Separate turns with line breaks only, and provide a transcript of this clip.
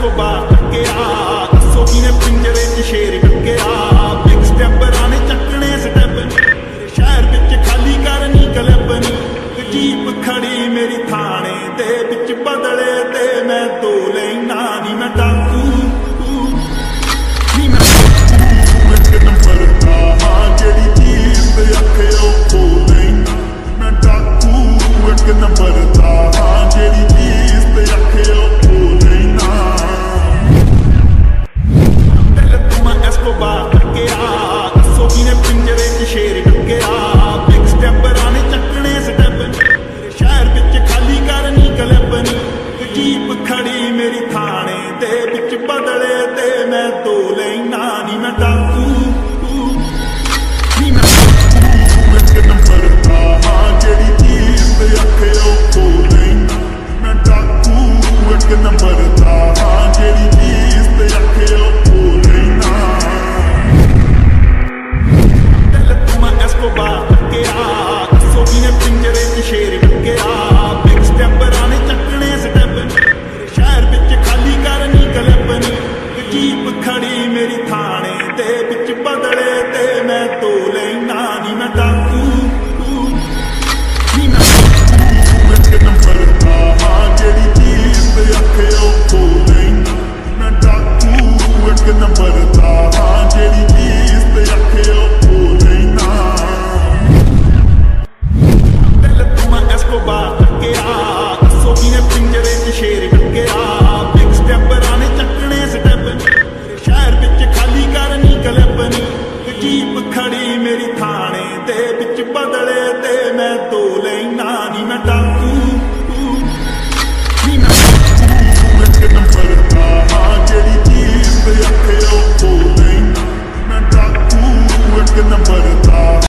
Escobar टक्किया, दसो किने पिंजरे च शेर टक्किया। बिग स्टैपरां ने चक्कने स्टैप, मेरे शहर विच खाली करनी क्लब नी। जीप खड़ी मेरी थाने दे विच बदले ते मैं दो लेना नी। मैं डाकू नी, मैं एक नंबर दा हां जेड़ी जीप अखे ओ खो लेना। मैं डाकू एक नंबर दा हां जेड़ी जीप अखे ओ खो लेना। दिल तुमा एस्कोबार टक्किया, दसो किने पिंजरे च शेर टक्किया। बिग स्टैपरां ने चक्कने स्टैप, मेरे शहर विच खाली करनी क्लब नी। जीप खड़ी मेरी